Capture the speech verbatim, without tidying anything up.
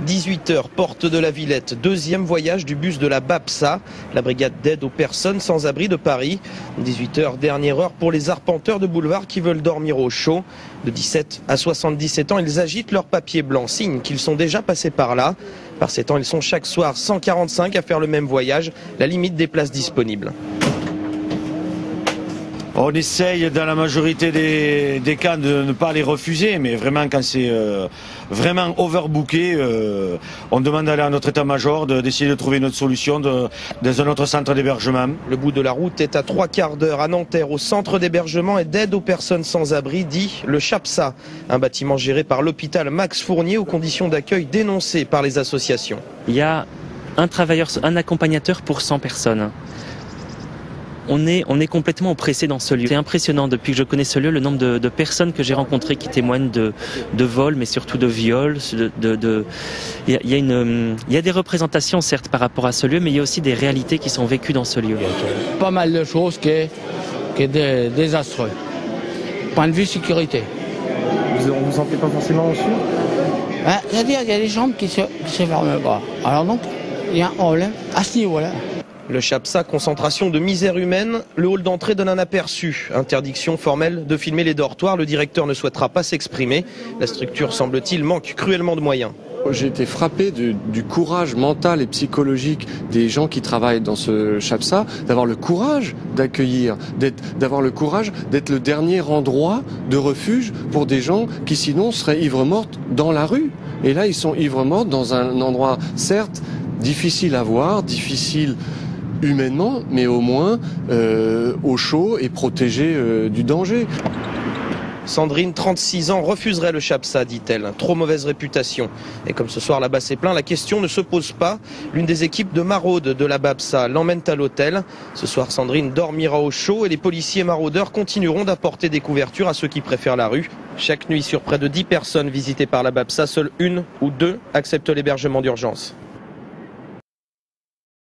dix-huit heures, porte de la Villette, deuxième voyage du bus de la BAPSA, la brigade d'aide aux personnes sans abri de Paris. dix-huit heures, dernière heure pour les arpenteurs de boulevard qui veulent dormir au chaud. De dix-sept à soixante-dix-sept ans, ils agitent leur papier blanc, signe qu'ils sont déjà passés par là. Par ces temps, ils sont chaque soir cent quarante-cinq à faire le même voyage, la limite des places disponibles. On essaye dans la majorité des, des cas de ne pas les refuser, mais vraiment quand c'est euh, vraiment overbooké, euh, on demande d'aller à notre état-major, d'essayer de, de trouver une autre solution de, dans un autre centre d'hébergement. Le bout de la route est à trois quarts d'heure à Nanterre, au centre d'hébergement et d'aide aux personnes sans abri, dit le CHAPSA, un bâtiment géré par l'hôpital Max Fournier aux conditions d'accueil dénoncées par les associations. Il y a un travailleur, un accompagnateur pour cent personnes. On est, on est complètement oppressé dans ce lieu. C'est impressionnant, depuis que je connais ce lieu, le nombre de, de personnes que j'ai rencontrées qui témoignent de, de vols, mais surtout de viols. De, de, de... Il, y a, il, y a une, il y a des représentations, certes, par rapport à ce lieu, mais il y a aussi des réalités qui sont vécues dans ce lieu. Pas mal de choses qui est, qui est désastreux. Point de vue sécurité. Vous, on ne vous sentez pas forcément au sud? Ben, c'est-à-dire qu'il y a des jambes qui se, qui se ferment pas. Alors donc, il y a un problème à ce niveau-là. Le CHAPSA, concentration de misère humaine, le hall d'entrée donne un aperçu. Interdiction formelle de filmer les dortoirs, le directeur ne souhaitera pas s'exprimer. La structure, semble-t-il, manque cruellement de moyens. J'ai été frappé du, du courage mental et psychologique des gens qui travaillent dans ce CHAPSA, d'avoir le courage d'accueillir, d'avoir le courage d'être le dernier endroit de refuge pour des gens qui sinon seraient ivres-mortes dans la rue. Et là, ils sont ivres-mortes dans un endroit, certes, difficile à voir, difficile humainement, mais au moins euh, au chaud et protégé euh, du danger. Sandrine, trente-six ans, refuserait le CHAPSA, dit-elle. Trop mauvaise réputation. Et comme ce soir là-bas c'est plein, la question ne se pose pas. L'une des équipes de maraude de la BAPSA l'emmène à l'hôtel. Ce soir, Sandrine dormira au chaud et les policiers maraudeurs continueront d'apporter des couvertures à ceux qui préfèrent la rue. Chaque nuit, sur près de dix personnes visitées par la BAPSA, seule une ou deux acceptent l'hébergement d'urgence.